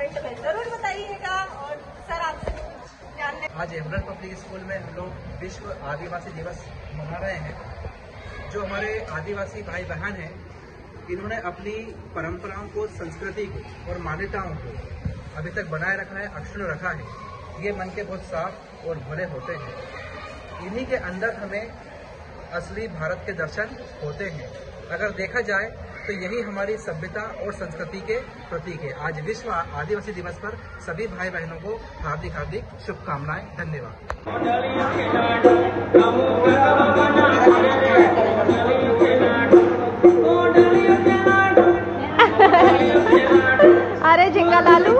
Comment में जरूर बताइएगा। और सर आपसे जानने, आज एमरल्ड पब्लिक स्कूल में हम लोग विश्व आदिवासी दिवस मना रहे हैं। जो हमारे आदिवासी भाई बहन हैं, इन्होंने अपनी परंपराओं को, संस्कृति को और मान्यताओं को अभी तक बनाए रखा है, अक्षुण्ण रखा है। ये मन के बहुत साफ और भले होते हैं। इन्हीं के अंदर हमें असली भारत के दर्शन होते हैं। अगर देखा जाए तो यही हमारी सभ्यता और संस्कृति के प्रतीक है। आज विश्व आदिवासी दिवस पर सभी भाई बहनों को हार्दिक हार्दिक शुभकामनाएं। धन्यवाद। अरे झिंगा लालू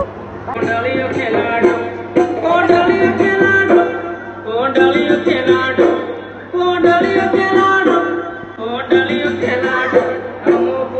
Oh,